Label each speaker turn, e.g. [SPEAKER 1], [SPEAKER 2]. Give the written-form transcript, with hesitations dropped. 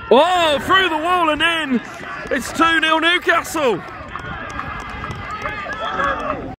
[SPEAKER 1] Oh, through the wall and in. It's 2-0 Newcastle.